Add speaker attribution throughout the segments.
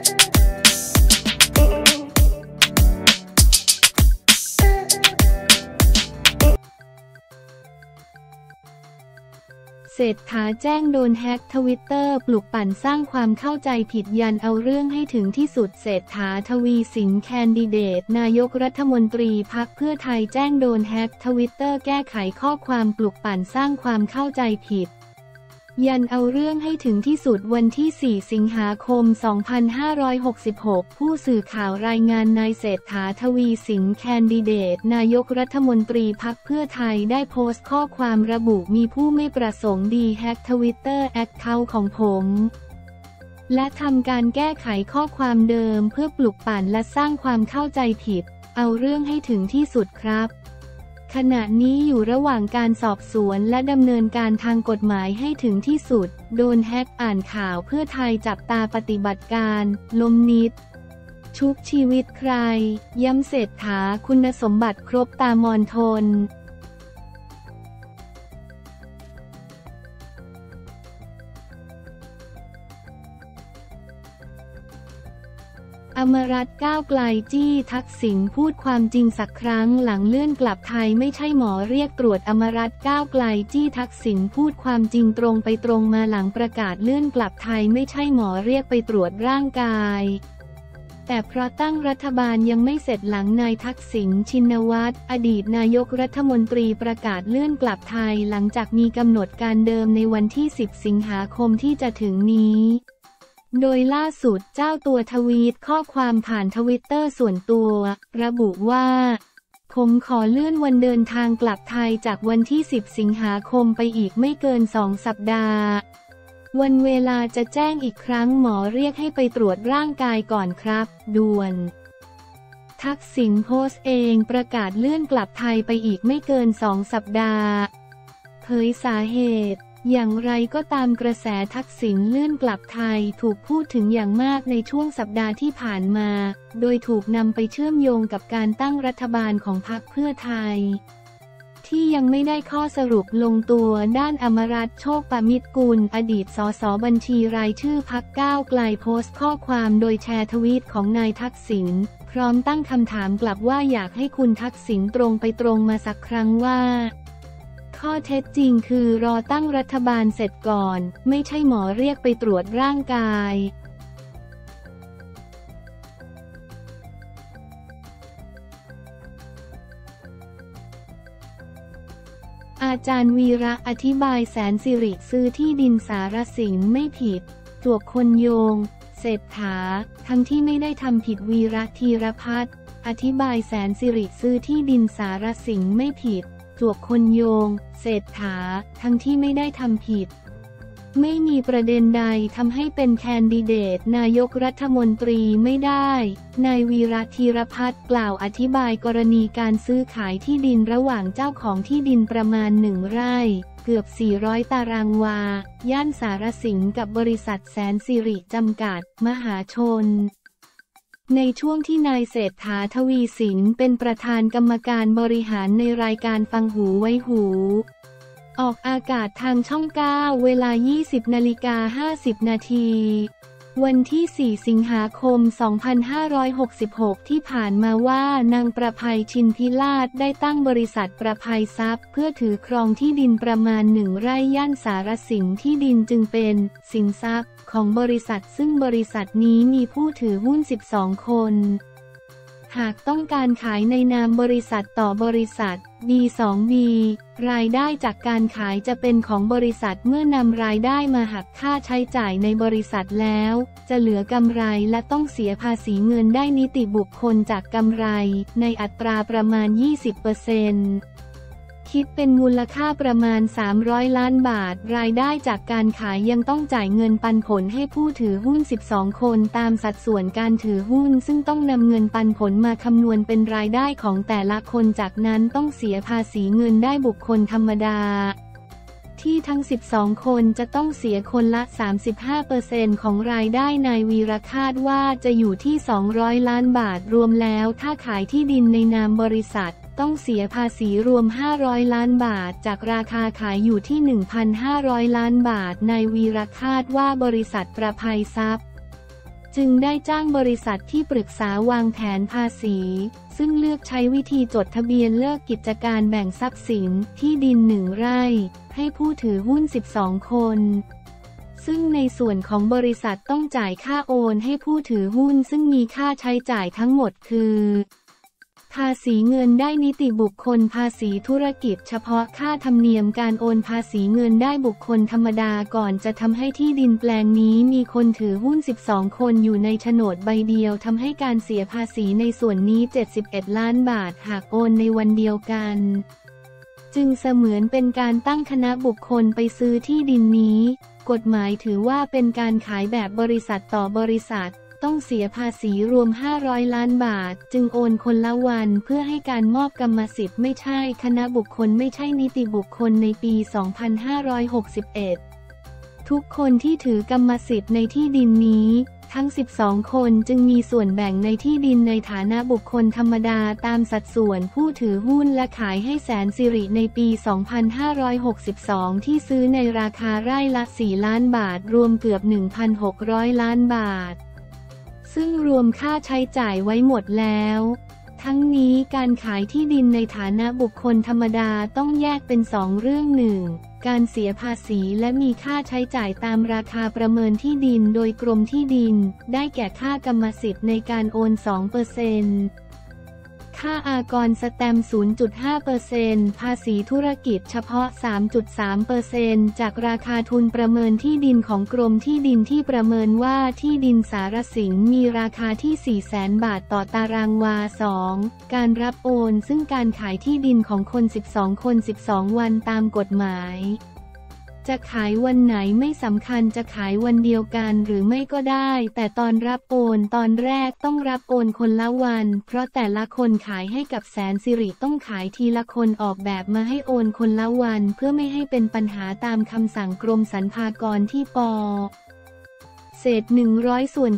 Speaker 1: เศรษฐาแจ้งโดนแฮ็กทวิตเตอร์ปลุกปั่นสร้างความเข้าใจผิดยันเอาเรื่องให้ถึงที่สุดเศรษฐาทวีสินแคนดิเดตนายกรัฐมนตรีพรรคเพื่อไทยแจ้งโดนแฮ็กทวิตเตอร์แก้ไขข้อความปลุกปั่นสร้างความเข้าใจผิดยันเอาเรื่องให้ถึงที่สุดวันที่ 4 สิงหาคม 2566 ผู้สื่อข่าวรายงานนายเศรษฐาทวีสินแคนดิเดตนายกรัฐมนตรีพรรคเพื่อไทยได้โพสต์ข้อความระบุมีผู้ไม่ประสงค์ดีแฮ็กทวิตเตอร์แอคเคาท์ของผมและทำการแก้ไขข้อความเดิมเพื่อปลุกปั่นและสร้างความเข้าใจผิดเอาเรื่องให้ถึงที่สุดครับขณะนี้อยู่ระหว่างการสอบสวนและดำเนินการทางกฎหมายให้ถึงที่สุดโดนแฮ็กอ่านข่าวเพื่อไทยจับตาปฏิบัติการล้มนิดชุบชีวิตใครย้ำเศรษฐาคุณสมบัติครบตามอนทนอมรัตน์ก้าวไกลจี้ทักษิณพูดความจริงสักครั้งหลังเลื่อนกลับไทยไม่ใช่หมอเรียกตรวจอมรัตน์ก้าวไกลจี้ทักษิณพูดความจริงตรงไปตรงมาหลังประกาศเลื่อนกลับไทยไม่ใช่หมอเรียกไปตรวจร่างกายแต่เพราะตั้งรัฐบาลยังไม่เสร็จหลังนายทักษิณชินวัตรอดีตนายกรัฐมนตรีประกาศเลื่อนกลับไทยหลังจากมีกำหนดการเดิมในวันที่ 10 สิงหาคมที่จะถึงนี้โดยล่าสุดเจ้าตัวทวีตข้อความผ่านทวิตเตอร์ส่วนตัวระบุว่าผมขอเลื่อนวันเดินทางกลับไทยจากวันที่ 10 สิงหาคมไปอีกไม่เกิน 2 สัปดาห์วันเวลาจะแจ้งอีกครั้งหมอเรียกให้ไปตรวจร่างกายก่อนครับด่วนทักษิณโพสต์เองประกาศเลื่อนกลับไทยไปอีกไม่เกิน 2 สัปดาห์เผยสาเหตุอย่างไรก็ตามกระแสทักษิณเลื่อนกลับไทยถูกพูดถึงอย่างมากในช่วงสัปดาห์ที่ผ่านมาโดยถูกนำไปเชื่อมโยงกับการตั้งรัฐบาลของพรรคเพื่อไทยที่ยังไม่ได้ข้อสรุปลงตัวด้านอมรัตน์โชคปมิตรกุลอดีตสสบัญชีรายชื่อพรรคก้าวไกลโพสต์ข้อความโดยแชร์ทวีตของนายทักษิณพร้อมตั้งคำถามกลับว่าอยากให้คุณทักษิณตรงไปตรงมาสักครั้งว่าข้อเท็จจริงคือรอตั้งรัฐบาลเสร็จก่อนไม่ใช่หมอเรียกไปตรวจร่างกายอาจารย์วีระอธิบายแสนสิริซื้อที่ดินสารสินไม่ผิดจวกคนโยงเศรษฐาทั้งที่ไม่ได้ทำผิดวีระธีรพัฒน์อธิบายแสนสิริซื้อที่ดินสารสินไม่ผิดจวกคนโยงเศรษฐาทั้งที่ไม่ได้ทำผิดไม่มีประเด็นใดทำให้เป็นแคนดิเดตนายกรัฐมนตรีไม่ได้นายวีระธีรพัฒน์กล่าวอธิบายกรณีการซื้อขายที่ดินระหว่างเจ้าของที่ดินประมาณ1 ไร่เกือบ400 ตารางวาย่านสารสินกับบริษัทแสนสิริจำกัดมหาชนในช่วงที่นายเศรษฐาทวีสินเป็นประธานกรรมการบริหารในรายการฟังหูไว้หูออกอากาศทางช่อง 9เวลา 20:50 นาทีวันที่ 4 สิงหาคม 2566 ที่ผ่านมาว่านางประภัยชินพิราชได้ตั้งบริษัทประภัยทรัพย์เพื่อถือครองที่ดินประมาณ1 ไร่ย่านสารสินที่ดินจึงเป็นสินทรัพย์ของบริษัทซึ่งบริษัทนี้มีผู้ถือหุ้น12 คนหากต้องการขายในนามบริษัทต่อบริษัท B2B รายได้จากการขายจะเป็นของบริษัทเมื่อนำรายได้มาหักค่าใช้จ่ายในบริษัทแล้วจะเหลือกำไรและต้องเสียภาษีเงินได้นิติบุคคลจากกำไรในอัตราประมาณ 20%คิดเป็นมูลค่าประมาณ300 ล้านบาทรายได้จากการขายยังต้องจ่ายเงินปันผลให้ผู้ถือหุ้น12 คนตามสัดส่วนการถือหุ้นซึ่งต้องนำเงินปันผลมาคำนวณเป็นรายได้ของแต่ละคนจากนั้นต้องเสียภาษีเงินได้บุคคลธรรมดาที่ทั้ง12 คนจะต้องเสียคนละ 35% ของรายได้นายวีระคาดว่าจะอยู่ที่200 ล้านบาทรวมแล้วถ้าขายที่ดินในนามบริษัทต้องเสียภาษีรวม500 ล้านบาทจากราคาขายอยู่ที่ 1,500 ล้านบาทนายวีระคาดว่าบริษัทประภัยทรัพย์จึงได้จ้างบริษัทที่ปรึกษาวางแผนภาษีซึ่งเลือกใช้วิธีจดทะเบียนเลิกกิจการแบ่งทรัพย์สินที่ดิน1 ไร่ให้ผู้ถือหุ้น12 คนซึ่งในส่วนของบริษัทต้องจ่ายค่าโอนให้ผู้ถือหุ้นซึ่งมีค่าใช้จ่ายทั้งหมดคือภาษีเงินได้นิติบุคคลภาษีธุรกิจเฉพาะค่าธรรมเนียมการโอนภาษีเงินได้บุคคลธรรมดาก่อนจะทำให้ที่ดินแปลงนี้มีคนถือหุ้น12 คนอยู่ในโฉนดใบเดียวทำให้การเสียภาษีในส่วนนี้71 ล้านบาทหากโอนในวันเดียวกันจึงเสมือนเป็นการตั้งคณะบุคคลไปซื้อที่ดินนี้กฎหมายถือว่าเป็นการขายแบบบริษัทต่อบริษัทต้องเสียภาษีรวม500 ล้านบาทจึงโอนคนละวันเพื่อให้การมอบกรรมสิทธิ์ไม่ใช่คณะบุคคลไม่ใช่นิติบุคคลในปี 2561 ทุกคนที่ถือกรรมสิทธิ์ในที่ดินนี้ทั้ง12 คนจึงมีส่วนแบ่งในที่ดินในฐานะบุคคลธรรมดาตามสัดส่วนผู้ถือหุ้นและขายให้แสนสิริในปี 2562 ที่ซื้อในราคาไร่ละ 4 ล้านบาทรวมเกือบ 1,600 ล้านบาทซึ่งรวมค่าใช้จ่ายไว้หมดแล้วทั้งนี้การขายที่ดินในฐานะบุคคลธรรมดาต้องแยกเป็น2 เรื่อง1การเสียภาษีและมีค่าใช้จ่ายตามราคาประเมินที่ดินโดยกรมที่ดินได้แก่ค่ากรรมสิทธิ์ในการโอน 2%ค่าอากรสแตมป์ 0.5% ภาษีธุรกิจเฉพาะ 3.3% จากราคาทุนประเมินที่ดินของกรมที่ดินที่ประเมินว่าที่ดินสารสิงห์มีราคาที่ 400,000 บาทต่อตารางวา 2. การรับโอนซึ่งการขายที่ดินของคน12 คน12 วันตามกฎหมายจะขายวันไหนไม่สำคัญจะขายวันเดียวกันหรือไม่ก็ได้แต่ตอนรับโอนตอนแรกต้องรับโอนคนละวันเพราะแต่ละคนขายให้กับแสนสิริต้องขายทีละคนออกแบบมาให้โอนคนละวันเพื่อไม่ให้เป็นปัญหาตามคำสั่งกรมสรรพากรที่ป.เศษ100ส่วน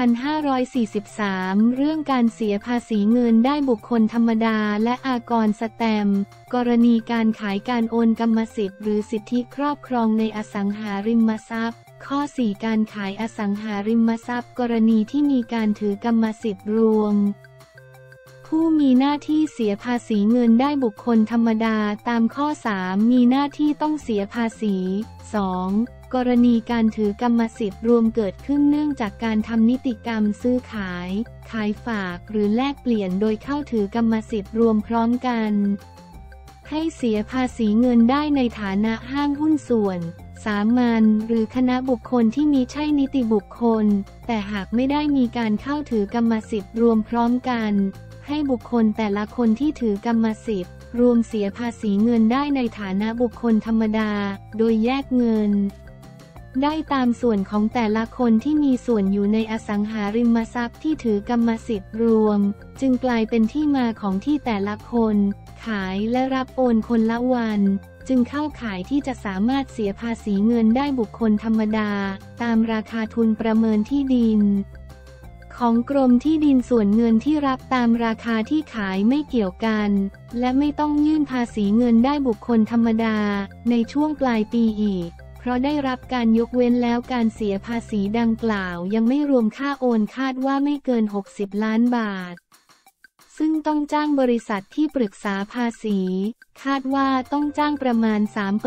Speaker 1: 2543เรื่องการเสียภาษีเงินได้บุคคลธรรมดาและอากรสแตมป์กรณีการขายการโอนกรรมสิทธิ์หรือสิทธิครอบครองในอสังหาริมทรัพย์ข้อ 4 การขายอสังหาริมทรัพย์กรณีที่มีการถือกรรมสิทธิ์รวมผู้มีหน้าที่เสียภาษีเงินได้บุคคลธรรมดาตามข้อ 3 มีหน้าที่ต้องเสียภาษี 2. กรณีการถือกรรมสิทธิ์รวมเกิดขึ้นเนื่องจากการทำนิติกรรมซื้อขายฝากหรือแลกเปลี่ยนโดยเข้าถือกรรมสิทธิ์รวมพร้อมกันให้เสียภาษีเงินได้ในฐานะห้างหุ้นส่วนสามัญหรือคณะบุคคลที่มีใช่นิติบุคคลแต่หากไม่ได้มีการเข้าถือกรรมสิทธิ์รวมพร้อมกันให้บุคคลแต่ละคนที่ถือกรรมสิทธิ์รวมเสียภาษีเงินได้ในฐานะบุคคลธรรมดาโดยแยกเงินได้ตามส่วนของแต่ละคนที่มีส่วนอยู่ในอสังหาริมทรัพย์ที่ถือกรรมสิทธิ์รวมจึงกลายเป็นที่มาของที่แต่ละคนขายและรับโอนคนละวันจึงเข้าข่ายที่จะสามารถเสียภาษีเงินได้บุคคลธรรมดาตามราคาทุนประเมินที่ดินของกรมที่ดินส่วนเงินที่รับตามราคาที่ขายไม่เกี่ยวกันและไม่ต้องยื่นภาษีเงินได้บุคคลธรรมดาในช่วงปลายปีอีกเพราะได้รับการยกเว้นแล้วการเสียภาษีดังกล่าวยังไม่รวมค่าโอนคาดว่าไม่เกิน60 ล้านบาทซึ่งต้องจ้างบริษัทที่ปรึกษาภาษีคาดว่าต้องจ้างประมาณ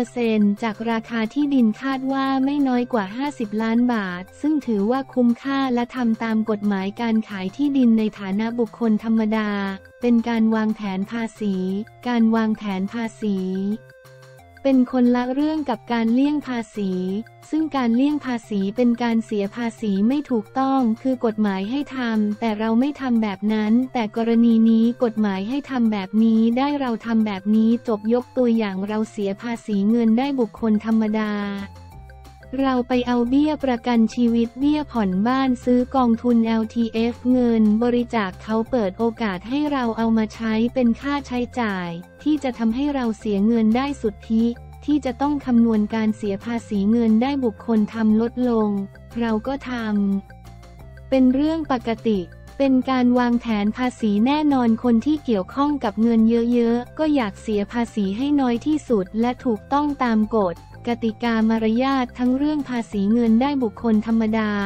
Speaker 1: 3% จากราคาที่ดินคาดว่าไม่น้อยกว่า50 ล้านบาทซึ่งถือว่าคุ้มค่าและทำตามกฎหมายการขายที่ดินในฐานะบุคคลธรรมดาเป็นการวางแผนภาษีการวางแผนภาษีเป็นคนละเรื่องกับการเลี่ยงภาษีซึ่งการเลี่ยงภาษีเป็นการเสียภาษีไม่ถูกต้องคือกฎหมายให้ทำแต่เราไม่ทำแบบนั้นแต่กรณีนี้กฎหมายให้ทำแบบนี้ได้เราทำแบบนี้จบยกตัวอย่างเราเสียภาษีเงินได้บุคคลธรรมดาเราไปเอาเบี้ยประกันชีวิตเบี้ยผ่อนบ้านซื้อกองทุน LTF เงินบริจาคเขาเปิดโอกาสให้เราเอามาใช้เป็นค่าใช้จ่ายที่จะทำให้เราเสียเงินได้สุทธิที่จะต้องคำนวณการเสียภาษีเงินได้บุคคลทำลดลงเราก็ทำเป็นเรื่องปกติเป็นการวางแผนภาษีแน่นอนคนที่เกี่ยวข้องกับเงินเยอะๆก็อยากเสียภาษีให้น้อยที่สุดและถูกต้องตามกฎกติกามารยาททั้งเรื่องภาษีเงินได้บุคคลธรรมดาภ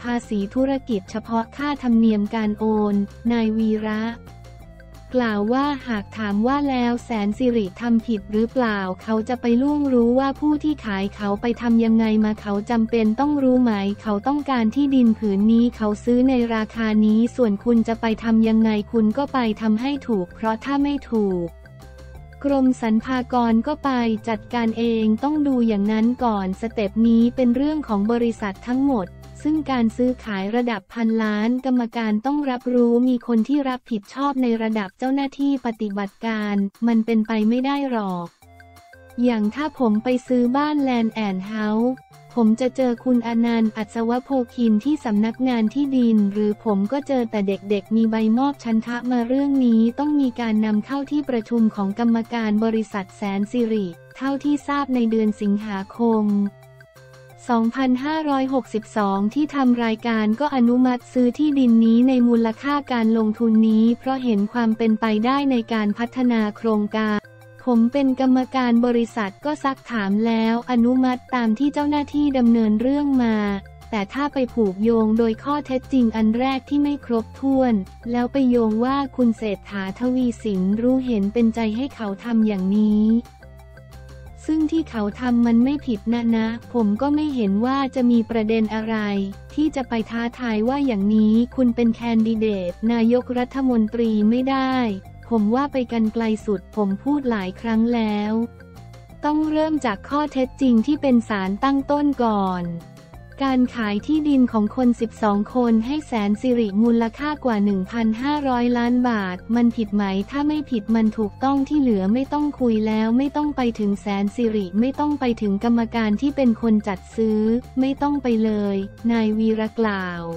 Speaker 1: ภาษีธุรกิจเฉพาะค่าธรรมเนียมการโอน นายวีระกล่าวว่าหากถามว่าแล้วแสนสิริทำผิดหรือเปล่าเขาจะไปล่วงรู้ว่าผู้ที่ขายเขาไปทำยังไงมาเขาจำเป็นต้องรู้ไหมเขาต้องการที่ดินผืนนี้เขาซื้อในราคานี้ส่วนคุณจะไปทำยังไงคุณก็ไปทำให้ถูกเพราะถ้าไม่ถูกกรมสรรพากรก็ไปจัดการเองต้องดูอย่างนั้นก่อนสเต็ปนี้เป็นเรื่องของบริษัททั้งหมดซึ่งการซื้อขายระดับพันล้านกรรมการต้องรับรู้มีคนที่รับผิดชอบในระดับเจ้าหน้าที่ปฏิบัติการมันเป็นไปไม่ได้หรอกอย่างถ้าผมไปซื้อบ้านแลนด์แอนด์เฮาส์ผมจะเจอคุณอนันต์ อัศวโพคินที่สำนักงานที่ดินหรือผมก็เจอแต่เด็กๆมีใบมอบชันทะมาเรื่องนี้ต้องมีการนำเข้าที่ประชุมของกรรมการบริษัทแสนสิริเท่าที่ทราบในเดือนสิงหาคม2562ที่ทำรายการก็อนุมัติซื้อที่ดินนี้ในมูลค่าการลงทุนนี้เพราะเห็นความเป็นไปได้ในการพัฒนาโครงการผมเป็นกรรมการบริษัทก็ซักถามแล้วอนุมัติตามที่เจ้าหน้าที่ดำเนินเรื่องมาแต่ถ้าไปผูกโยงโดยข้อเท็จจริงอันแรกที่ไม่ครบถ้วนแล้วไปโยงว่าคุณเศรษฐา ทวีสินรู้เห็นเป็นใจให้เขาทำอย่างนี้ซึ่งที่เขาทำมันไม่ผิดนะผมก็ไม่เห็นว่าจะมีประเด็นอะไรที่จะไปท้าทายว่าอย่างนี้คุณเป็นแคนดิเดตนายกรัฐมนตรีไม่ได้ผมว่าไปกันไกลสุดผมพูดหลายครั้งแล้วต้องเริ่มจากข้อเท็จจริงที่เป็นสารตั้งต้นก่อนการขายที่ดินของคน12คนให้แสนสิริมูลค่ากว่า 1,500 ล้านบาทมันผิดไหมถ้าไม่ผิดมันถูกต้องที่เหลือไม่ต้องคุยแล้วไม่ต้องไปถึงแสนสิริไม่ต้องไปถึงกรรมการที่เป็นคนจัดซื้อไม่ต้องไปเลยนายวีระกล่าว